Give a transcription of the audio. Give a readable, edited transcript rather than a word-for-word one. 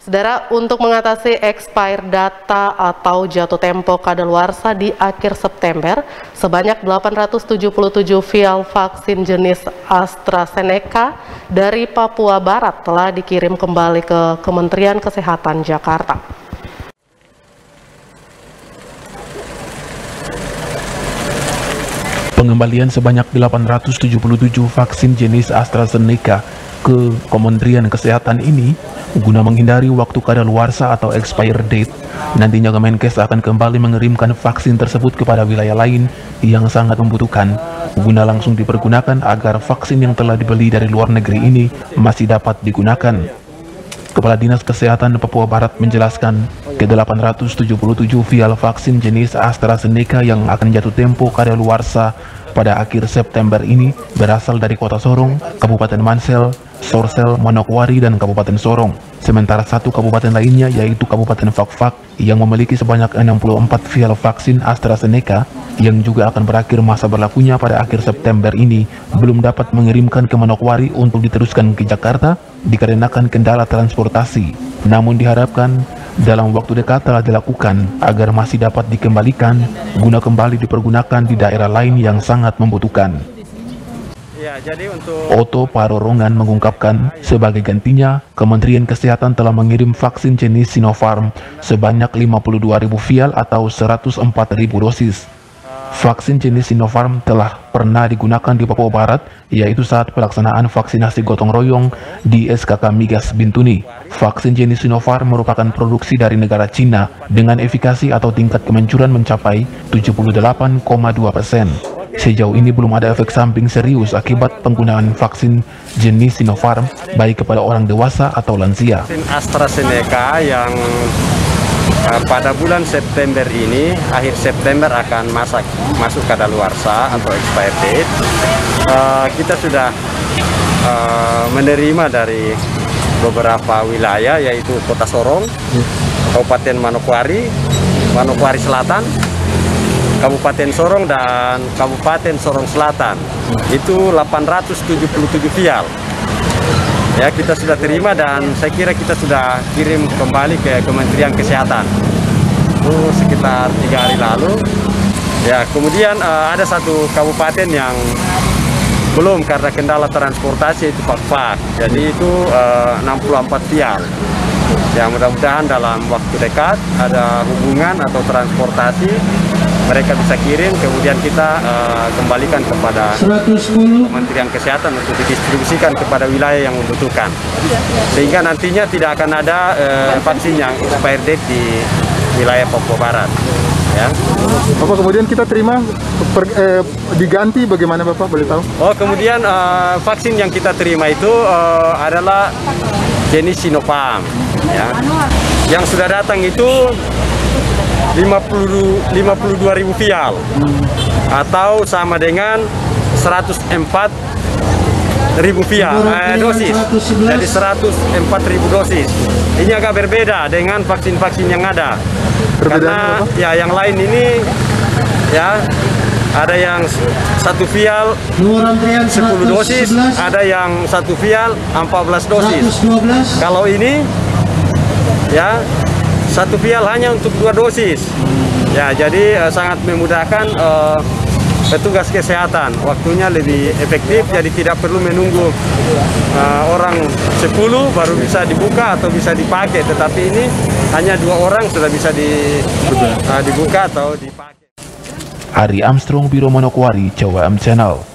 Saudara, untuk mengatasi expired data atau jatuh tempo kadaluarsa di akhir September, sebanyak 877 vial vaksin jenis AstraZeneca dari Papua Barat telah dikirim kembali ke Kementerian Kesehatan Jakarta. Pengembalian sebanyak 877 vaksin jenis AstraZeneca ke Kementerian Kesehatan ini guna menghindari waktu kadaluarsa atau expired date. Nantinya Kemenkes akan kembali mengirimkan vaksin tersebut kepada wilayah lain yang sangat membutuhkan guna langsung dipergunakan agar vaksin yang telah dibeli dari luar negeri ini masih dapat digunakan. Kepala Dinas Kesehatan Papua Barat menjelaskan, ke-877 vial vaksin jenis AstraZeneca yang akan jatuh tempo kadaluarsa pada akhir September ini berasal dari Kota Sorong, Kabupaten Mansel, Sorsel, Manokwari, dan Kabupaten Sorong. Sementara satu kabupaten lainnya yaitu Kabupaten Fakfak yang memiliki sebanyak 64 vial vaksin AstraZeneca yang juga akan berakhir masa berlakunya pada akhir September ini belum dapat mengirimkan ke Manokwari untuk diteruskan ke Jakarta dikarenakan kendala transportasi. Namun diharapkan dalam waktu dekat telah dilakukan agar masih dapat dikembalikan guna kembali dipergunakan di daerah lain yang sangat membutuhkan. Ya, jadi untuk Otto Parorongan mengungkapkan, sebagai gantinya, Kementerian Kesehatan telah mengirim vaksin jenis Sinopharm sebanyak 52.000 vial atau 104.000 dosis. Vaksin jenis Sinopharm telah pernah digunakan di Papua Barat, yaitu saat pelaksanaan vaksinasi gotong royong di SKK Migas Bintuni. Vaksin jenis Sinopharm merupakan produksi dari negara Cina dengan efikasi atau tingkat kemancuran mencapai 78,2%. Sejauh ini belum ada efek samping serius akibat penggunaan vaksin jenis Sinopharm baik kepada orang dewasa atau lansia. vaksin AstraZeneca yang pada bulan September ini, akhir September akan masuk kadaluarsa atau expired date. Kita sudah menerima dari beberapa wilayah yaitu Kota Sorong, Kabupaten Manokwari, Manokwari Selatan, Kabupaten Sorong, dan Kabupaten Sorong Selatan. Itu 877 vial. Ya, kita sudah terima dan saya kira kita sudah kirim kembali ke Kementerian Kesehatan. Itu sekitar 3 hari lalu. Ya, kemudian ada satu kabupaten yang belum karena kendala transportasi, itu Fakfak. Jadi itu 64 vial. Ya, mudah-mudahan dalam waktu dekat ada hubungan atau transportasi mereka bisa kirim, kemudian kita kembalikan kepada Kementerian Kesehatan untuk didistribusikan kepada wilayah yang membutuhkan. Sehingga nantinya tidak akan ada vaksin yang expired date di wilayah Papua Barat. Ya. Bapak, kemudian kita terima diganti bagaimana Bapak, boleh tahu? Oh, kemudian vaksin yang kita terima itu adalah jenis Sinopharm. Ya. Yang sudah datang itu 52.000 vial atau sama dengan 104.000 vial dosis. Jadi 104.000 dosis. Ini agak berbeda dengan vaksin-vaksin yang ada. Karena ya yang lain ini ya ada yang 1 vial 10 dosis, ada yang 1 vial 14 dosis. Kalau ini ya 1 vial hanya untuk 2 dosis. Ya, jadi sangat memudahkan petugas kesehatan. Waktunya lebih efektif, jadi tidak perlu menunggu orang 10 baru bisa dibuka atau bisa dipakai. Tetapi ini hanya 2 orang sudah bisa dibuka atau dipakai. Ari Armstrong, Biro Manokwari, Jawa M Channel.